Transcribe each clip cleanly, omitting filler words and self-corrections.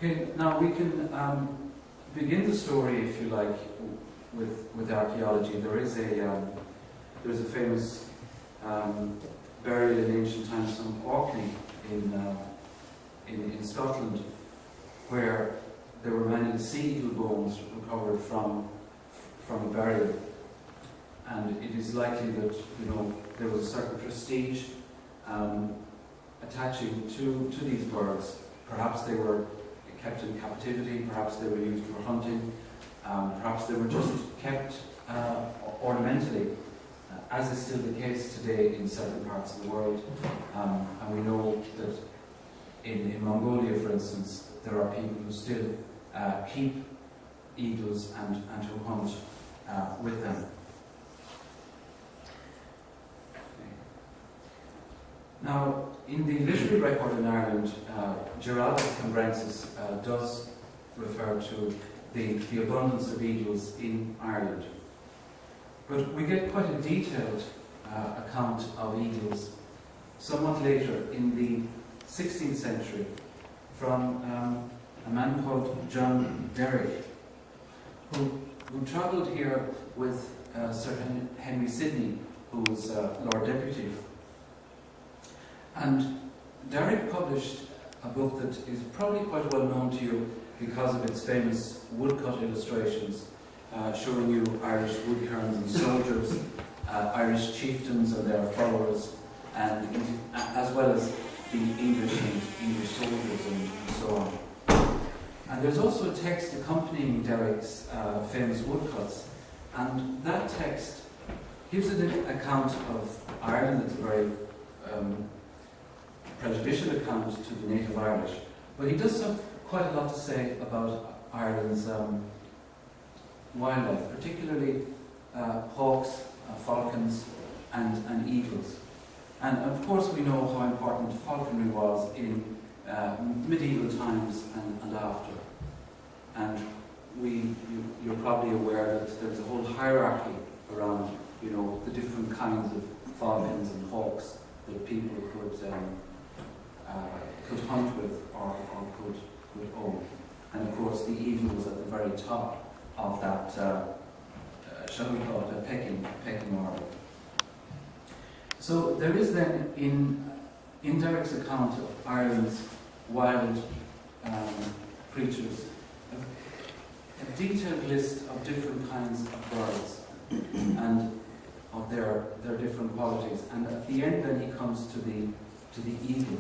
Okay, now we can begin the story, if you like, with archaeology. There's a famous burial in ancient times from Orkney in Scotland, where there were many sea eagle bones recovered from a burial, and it is likely that there was a certain prestige attaching to these birds. Perhaps they were kept in captivity, perhaps they were used for hunting, perhaps they were just kept ornamentally, as is still the case today in certain parts of the world. And we know that in Mongolia, for instance, there are people who still keep eagles and who hunt with them. Now, in the literary record in Ireland, Giraldus Cambrensis does refer to the abundance of eagles in Ireland. But we get quite a detailed account of eagles somewhat later in the 16th century from a man called John Derrick, who travelled here with Sir Henry Sidney, who was Lord Deputy. And Derrick published a book that is probably quite well known to you because of its famous woodcut illustrations showing you Irish woodkerns and soldiers, Irish chieftains and their followers, and as well as the English soldiers and so on. And there's also a text accompanying Derrick's famous woodcuts, and that text gives an account of Ireland that's a very prejudicial account to the native Irish, but he does have quite a lot to say about Ireland's wildlife, particularly hawks, falcons and eagles. And of course we know how important falconry was in medieval times and after. And you're probably aware that there's a whole hierarchy around the different kinds of falcons and hawks that people could hunt with or could own. And of course the eagle was at the very top of that, shall we call it, a pecking order. So there is then in Derrick's account of Ireland's wild creatures a detailed list of different kinds of birds and of their different qualities. And at the end then he comes to the eagle.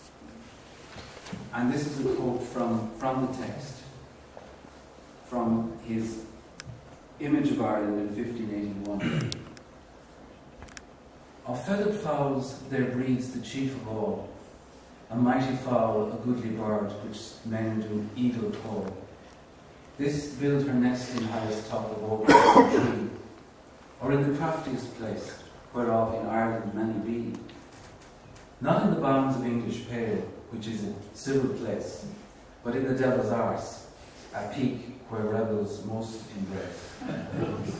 And this is a quote from the text, from his image of Ireland in 1581. Of feathered fowls there breeds the chief of all, a mighty fowl, a goodly bird, which men do eagle call. This build her nest in highest top of oak tree, or in the craftiest place, whereof in Ireland many be. Not in the bounds of English pale, which is a civil place, but in the devil's arse, a peak where rebels most embrace.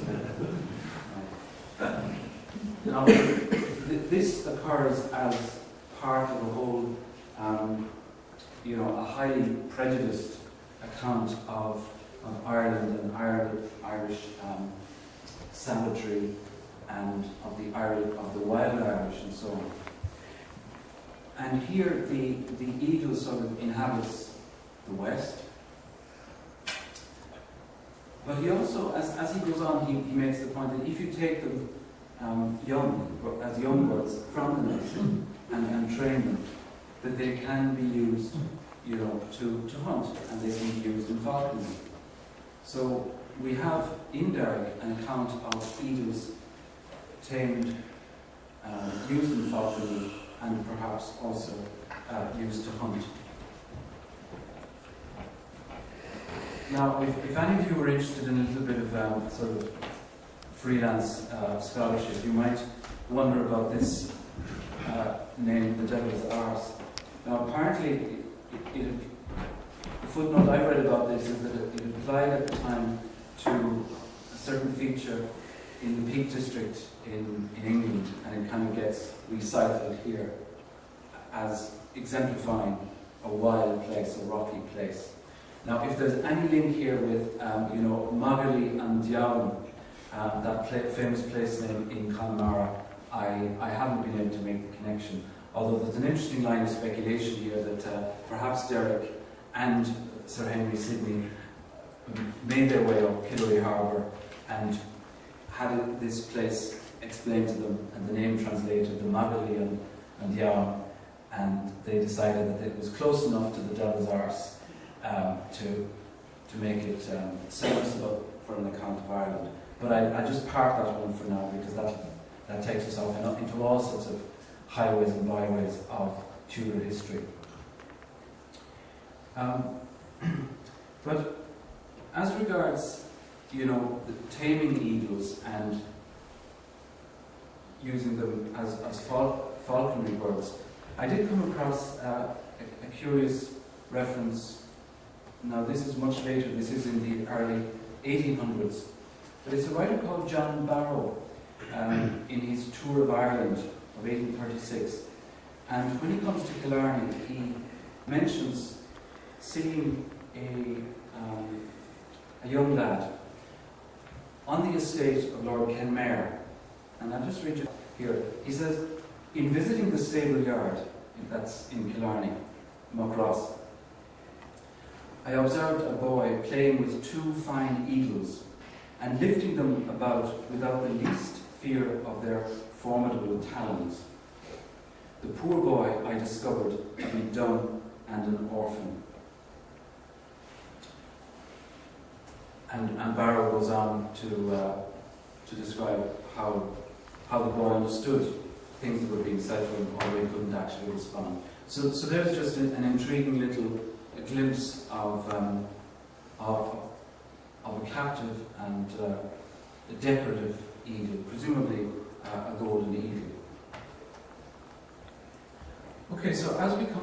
Now, this occurs as part of a whole, a highly prejudiced account of Ireland and Irish savagery and of the wild Irish and so on. And here the eagle sort of inhabits the west. But he also, as he goes on, he makes the point that if you take them as young birds from the nest and train them, that they can be used, to hunt, and they can be used in falconry. So we have in Derrick an account of eagles tamed, used in falconry, and perhaps also used to hunt. Now, if any of you are interested in a little bit of sort of freelance scholarship, you might wonder about this name, the devil's arse. Now, apparently, the footnote I read about this is that it applied at the time to a certain feature in the Peak District in England, and it kind of gets recycled here as exemplifying a wild place, a rocky place. Now, if there's any link here with, you know, Magali and Diawn, that famous place name in Connemara, I haven't been able to make the connection. Although there's an interesting line of speculation here that perhaps Derek and Sir Henry Sidney made their way up Killary Harbour and had this place explained to them, and the name translated the Magali and Diawn, and they decided that it was close enough to the Devil's Arse to make it serviceable for an account of Ireland. But I just park that one for now, because that takes us off into all sorts of highways and byways of Tudor history. But as regards, you know, the taming eagles and using them as falconry birds, I did come across a curious reference. Now, this is much later. This is in the early 1800s. But it's a writer called John Barrow, in his Tour of Ireland of 1836. And when he comes to Killarney, he mentions seeing a young lad on the estate of Lord Kenmare. And I'll just read you here. He says, in visiting the stable yard, that's in Killarney, Muckross, I observed a boy playing with two fine eagles and lifting them about without the least fear of their formidable talons. The poor boy, I discovered, to be dumb and an orphan. And Barrow goes on to describe how the boy understood things that were being said to him, although he couldn't actually respond. So there's just an intriguing little glimpse of a captive and a decorative eagle, presumably a golden eagle. Okay, so as we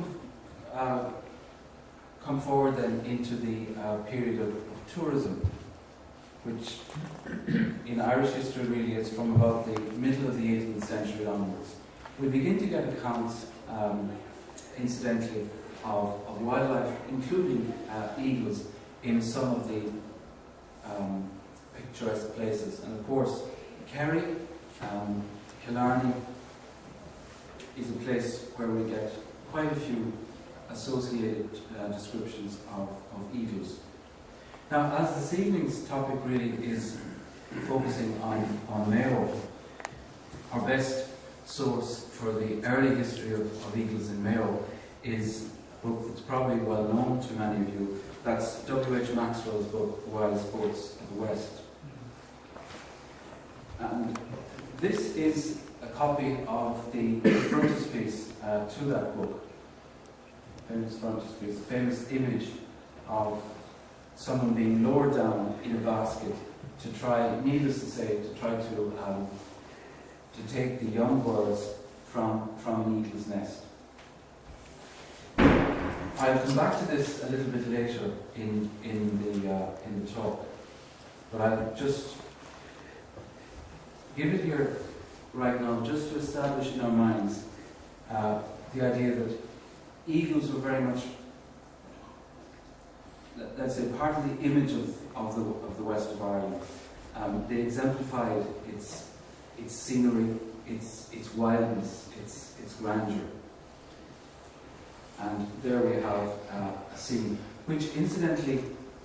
come forward then into the period of tourism, which in Irish history really is from about the middle of the 18th century onwards, we begin to get accounts, incidentally, of wildlife, including eagles, in some of the picturesque places. And of course, Kerry, Killarney is a place where we get quite a few associated descriptions of eagles. Now, as this evening's topic really is focusing on Mayo, our best source for the early history of eagles in Mayo is a book that's probably well known to many of you. That's W.H. Maxwell's book, The Wild Sports of the West. And this is a copy of the frontispiece to that book. Famous frontispiece, a famous image of someone being lowered down in a basket to try, needless to say, to take the young birds from an eagle's nest. I'll come back to this a little bit later in the talk, but I'll just give it here right now, just to establish in our minds the idea that eagles were very much, let's say, part of the image of the west of Ireland. They exemplified its scenery, its wildness, its grandeur. And there we have a scene, which incidentally,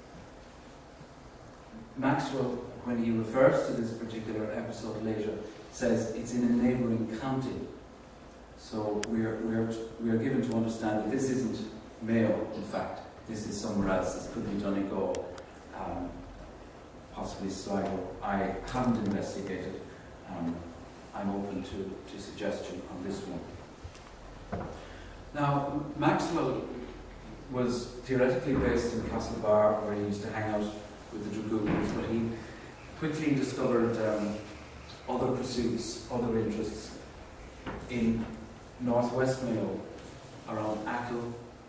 Maxwell, when he refers to this particular episode later, says it's in a neighbouring county. So we are given to understand that this isn't Mayo, in fact. This is somewhere else. This could be Donegal, possibly Sligo. I haven't investigated. I'm open to suggestion on this one. Now, Maxwell was theoretically based in Castlebar, where he used to hang out with the dragoons, but he quickly discovered other pursuits, other interests in northwest Mayo, around Achill,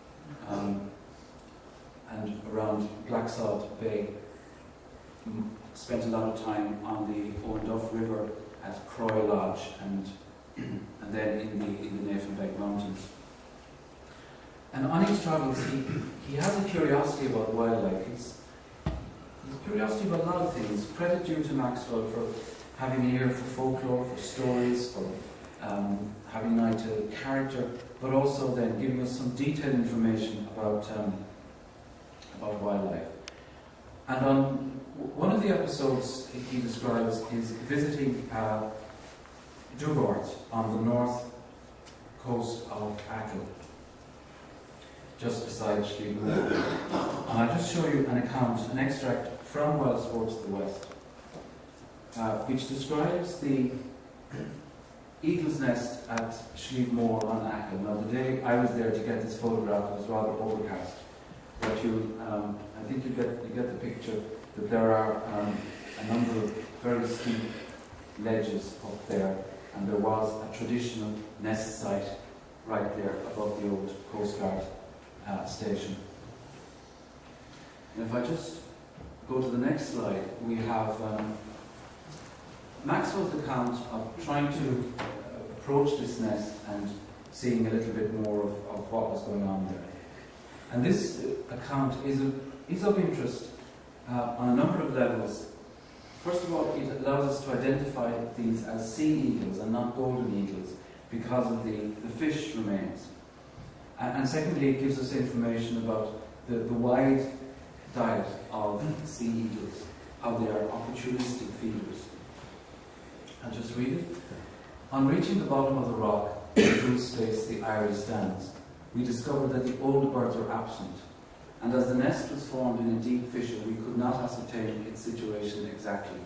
and around Blacksod Bay. Spent a lot of time on the Owenduff River at Croy Lodge and then in the Nafanbeg Mountains. And on his travels, he has a curiosity about wildlife. He's a curiosity about a lot of things. Credit due to Maxwell for having an ear for folklore, for stories, for having an eye to character, but also then giving us some detailed information about wildlife. And on one of the episodes he describes is visiting Dugard on the north coast of Achill, just beside Slieve. And I'll just show you an extract from Wild Sports of the West, which describes the eagle's nest at Slieve on Achill. Now, the day I was there to get this photograph, it was rather overcast, but I think you get the picture that there are a number of very steep ledges up there, and there was a traditional nest site right there above the old Coast Guard station. And if I just go to the next slide, we have Maxwell's account of trying to approach this nest and seeing a little bit more of what was going on there. And this account is of interest on a number of levels. First of all, it allows us to identify these as sea eagles and not golden eagles because of the fish remains. And secondly, it gives us information about the wide diet of sea eagles, how they are opportunistic feeders. I'll just read it. On reaching the bottom of the rock, whose face the eyrie stands, we discovered that the old birds were absent, and as the nest was formed in a deep fissure, we could not ascertain its situation exactly.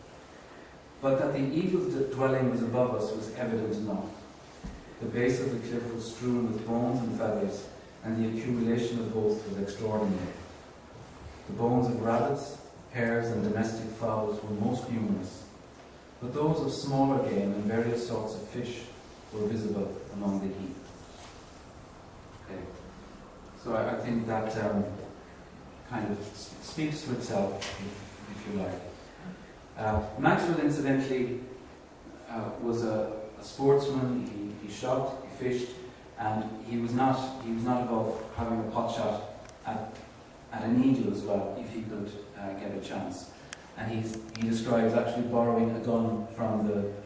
But that the eagle's dwelling was above us was evident enough. The base of the cliff was strewn with bones and feathers, and the accumulation of both was extraordinary. The bones of rabbits, hares, and domestic fowls were most numerous, but those of smaller game and various sorts of fish were visible among the heap. Okay. So I think that kind of speaks to itself, if you like. Maxwell, incidentally, was a sportsman. He shot, he fished, and he was not above having a pot shot at an eagle as well, if he could get a chance. And he describes actually borrowing a gun from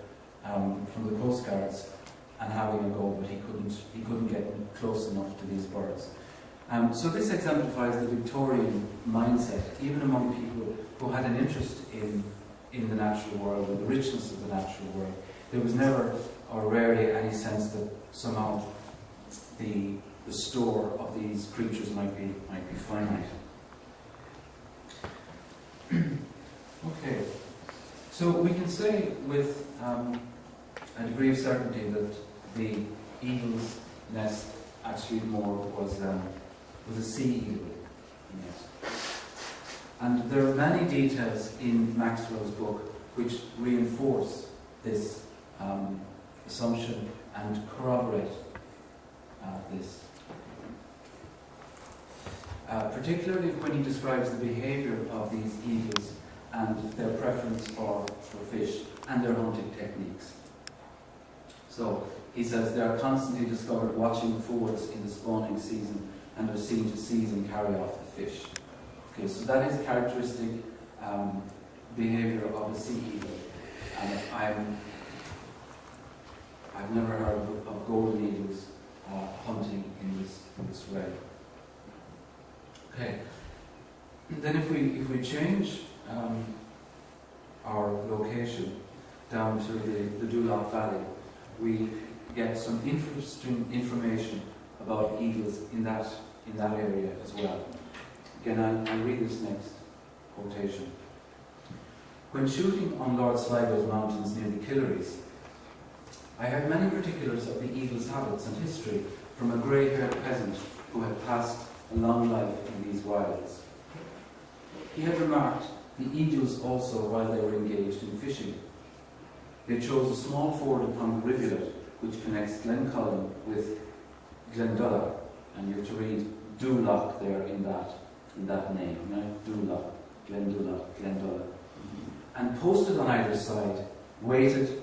the Coast Guards and having a go, but he couldn't get close enough to these birds. So this exemplifies the Victorian mindset, even among people who had an interest in the natural world and the richness of the natural world. There was never or rarely any sense that somehow the store of these creatures might be finite. Okay, so we can say with a degree of certainty that the eagle's nest at Slievemore was a sea eagle. Yes. And there are many details in Maxwell's book which reinforce this assumption and corroborate this. Particularly when he describes the behaviour of these eagles and their preference for fish and their hunting techniques. So he says they are constantly discovered watching forwards in the spawning season and are seen to seize and carry off the fish. Okay, so that is characteristic behaviour of a sea eagle. And I've never heard of golden eagles hunting in this way. Okay. Then if we change our location down to the Dulac Valley, we get some interesting information about eagles in that area as well. Again, I'll read this next quotation. When shooting on Lord Sligo's mountains near the Killeries, I heard many particulars of the eagle's habits and history from a grey-haired peasant who had passed a long life in these wilds. He had remarked the eagles also while they were engaged in fishing. They chose a small ford upon the rivulet which connects Glencullen with Glendulloch, and you have to read Dulac there in that name, right? Dulac, Glendulloch, Glendulloch. And posted on either side, waited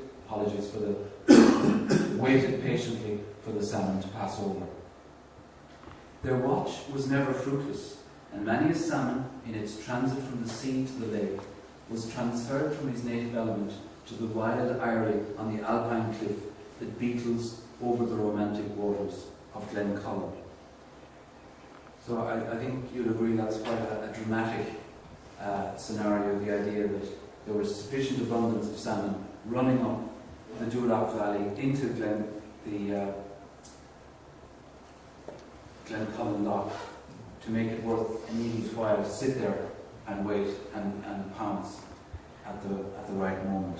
patiently for the salmon to pass over. Their watch was never fruitless, and many a salmon, in its transit from the sea to the lake, was transferred from his native element to the wild eyrie on the alpine cliff that beetles over the romantic waters of Glencullen. So I think you'll agree that's quite a dramatic scenario, the idea that there was sufficient abundance of salmon running up the Dulac Valley into Glencullen Loch to make it worth an eagle's while to sit there and wait and pounce at the right moment.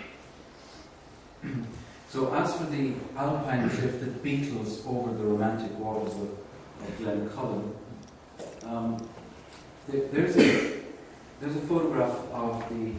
So as for the alpine cliff that beetles over the romantic waters of Glencullen, there's a photograph of the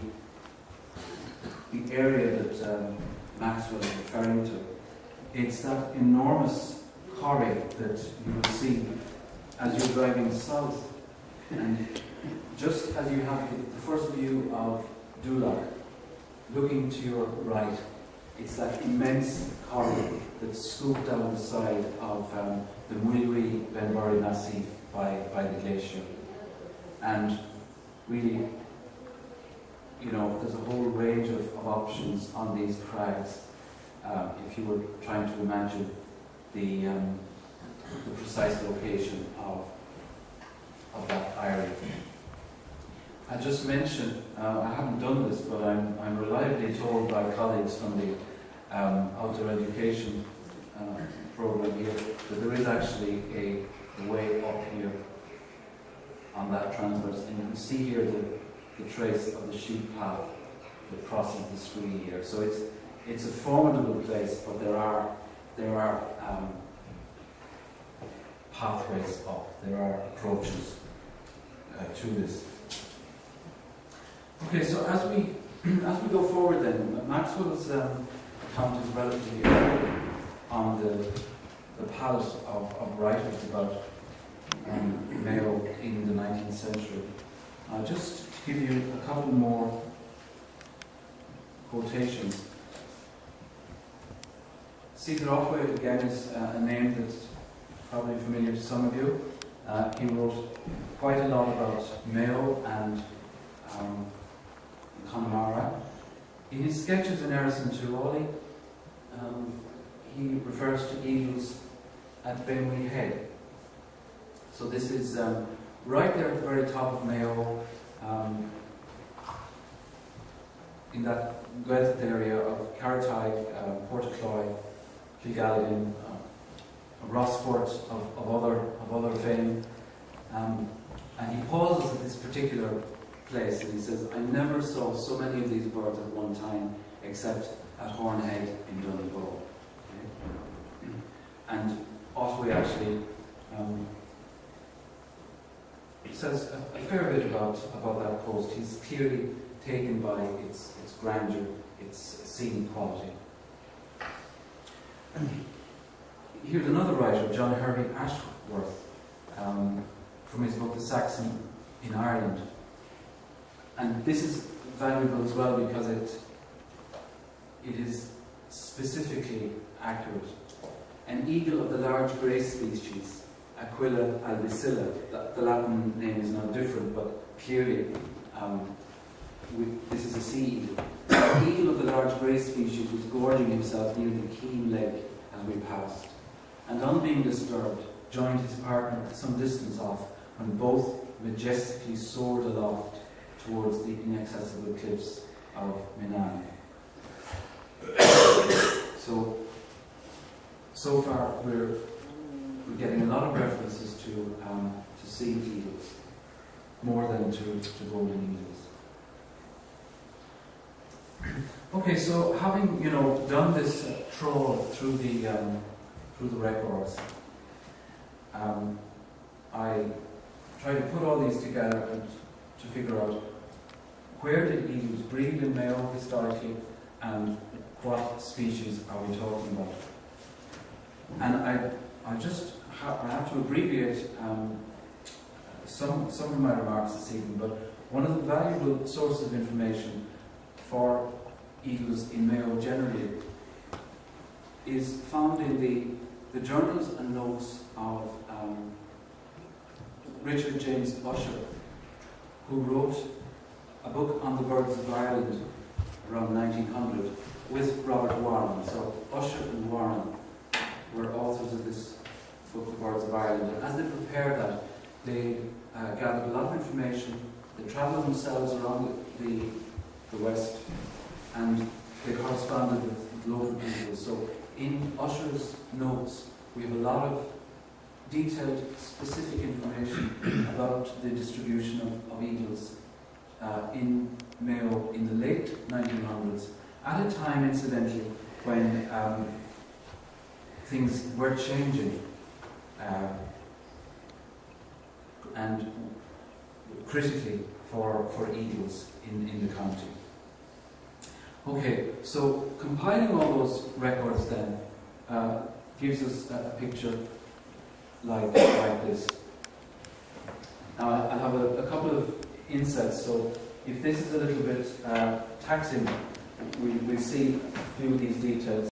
area that Maxwell is referring to. It's that enormous quarry that you will see as you're driving south, and just as you have the first view of Dulac, looking to your right, it's that immense quarry that's scooped down the side of the Muiri Benbury Massif by the glacier. And really, you know, there's a whole range of options on these crags if you were trying to imagine the precise location of that eyrie. I just mentioned, I haven't done this, but I'm reliably told by colleagues from the outdoor education program here that there is actually a way up here on that transverse, and you can see here the trace of the sheep path that crosses the scree here. So it's a formidable place, but there are pathways up, there are approaches to this. Okay, so as we go forward then, Maxwell's account is relatively early on the palette of writers about Mayo in the 19th century. Just to give you a couple more quotations. Cedar Otway again is a name that's probably familiar to some of you. He wrote quite a lot about Mayo and Connemara. In his sketches in Erison Tiroli, he refers to eagles at Benwee Head. So this is right there at the very top of Mayo, in that wealth area of Carrotide, Portacloy, Kilgalligan, Rossport of other fame. And he pauses at this particular place and he says, I never saw so many of these birds at one time except at Hornhead in Donegal. Okay? And Otway actually says a fair bit about that coast. He's clearly taken by its grandeur, its scenic quality. Here's another writer, John Hervey Ashworth, from his book The Saxon in Ireland. And this is valuable as well because it is specifically accurate. An eagle of the large grey species, Aquila albicilla, the Latin name is not different, but clearly this is a sea eagle. The eagle of the large grey species was gorging himself near the keen leg as we passed, and on being disturbed, joined his partner at some distance off, when both majestically soared aloft towards the inaccessible cliffs of Menan. So far we're getting a lot of references to sea eagles, more than to golden eagles. Okay, so having done this trawl through the records, I tried to put all these together and to figure out where did eagles breed in Mayo historically, and what species are we talking about. And I have to abbreviate some of my remarks this evening, but one of the valuable sources of information for eagles in Mayo generally is found in the journals and notes of Richard James Usher, who wrote a book on the birds of Ireland around 1900 with Robert Warren. So Usher and Warren were authors of this book, The Birds of Ireland. And as they prepared that, they gathered a lot of information. They travelled themselves around the West, and they corresponded with local people. So in Usher's notes, we have a lot of detailed, specific information about the distribution of eagles in Mayo in the late 1900s, at a time, incidentally, when things were changing and critically for eagles in the county. Okay, so compiling all those records then gives us a picture like this. Now I have a couple of insights, so if this is a little bit taxing, we'll see a few of these details.